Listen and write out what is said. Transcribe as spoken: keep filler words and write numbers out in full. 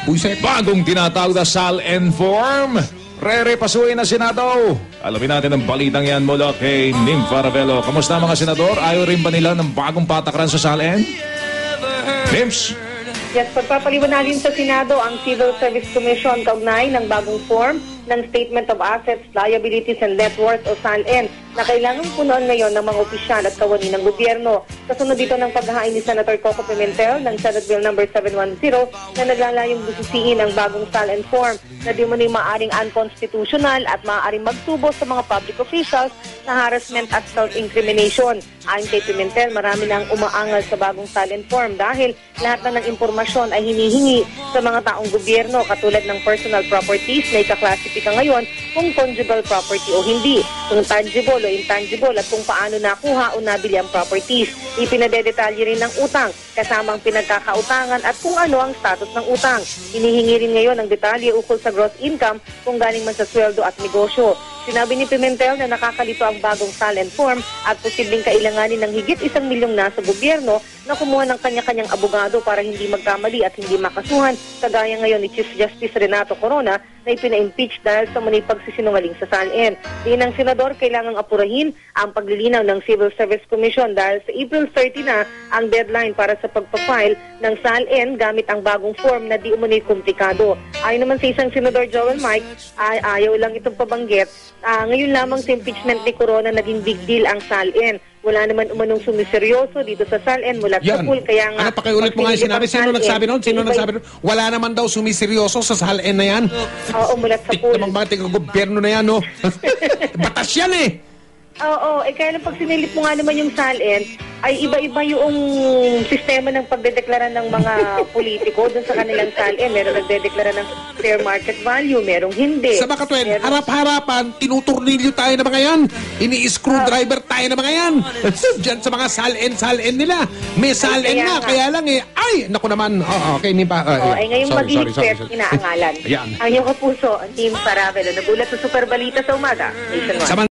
Puiset. Bagong tinatawag na SAL-N form. Re-repasuin na Senado. Alamin natin ang balitang yan mula kay Nympha Ravelo. Kamusta mga senador? Ayaw rin ba nila ng bagong patakaran sa SAL-N? Nymphs? Yes, pagpapaliwanagin sa Senado ang Civil Service Commission kaugnay ng bagong form ng Statement of Assets, Liabilities and Net Worth o SAL-N na kailangang punuan ngayon ng mga opisyal at kawani ng gobyerno. Kasunod dito ng paghahain ni Senator Coco Pimentel ng Senate Bill number seven one zero na naglalayong busisiin ang bagong SAL-N form na di mo ni maaring unconstitutional at maaaring magtubo sa mga public officials na harassment at self-incrimination. Ayon kay Pimentel, marami nang umaangal sa bagong SAL-N form dahil lahat na ng impormasyon ay hinihingi sa mga taong gobyerno katulad ng personal properties na ikaklasifikasyon ngayon kung conjugal property o hindi, kung tangible o intangible at kung paano nakuha o nabili ang properties. Ipinadedetalye rin ng utang, kasamang pinagkakautangan at kung ano ang status ng utang. Hinihingi rin ngayon ang detalye ukol sa gross income kung galing man sa sweldo at negosyo. Sinabi ni Pimentel na nakakalito ang bagong SAL-N form at posibleng kailanganin ng higit isang milyong nasa gobyerno na kumuha ng kanya-kanyang abogado para hindi magkamali at hindi makasuhan, kagaya ngayon ni Chief Justice Renato Corona na ipina-impeach dahil sa munay pagsisinungaling sa SAL-N. Din ng senador kailangang apurahin ang paglilinaw ng Civil Service Commission dahil sa April thirty na ang deadline para sa pagpapile ng SAL-N gamit ang bagong form na di umunay komplikado. Ayon naman sa isang senador, Joel Mike, ay ayaw lang itong pabanggit. Uh, ngayon lamang sa impeachment ni Corona naging big deal ang SAL-N. Wala naman umanong sumiseryoso dito sa SAL-N mula sa pool. Kaya nga, ano, pakiulit mo nga yung sinabi. Sino nagsabi noon? Sino nagsabi noon? Wala naman daw sumiseryoso sa SAL-N na yan. Oo, mula sa pool. Tamang mga taga-gobyerno na yan, no? Batas yan eh! Oo, eh kaya lang pag sinilip mo nga naman yung SAL-N, ay iba-iba yung sistema ng pagdedeklara ng mga politiko dun sa kanilang SAL-N. Meron nagdedeklara ng fair market value, merong hindi. Sa Makatwen, Meron... harap-harapan, tinuturnilyo tayo na mga yan. Ini-screwdriver tayo na mga yan. Diyan sa mga SAL-N, SAL-N nila. May SAL-N na, nga. Kaya lang eh, ay, naku naman. Oh, okay, Nympha. Uh, oh, ay ngayong mag-iipit, inaangalan. Ayan. Ang iyong kapuso, ang Team Paravelo, nagulat sa Super Balita sa umaga. Nationwide.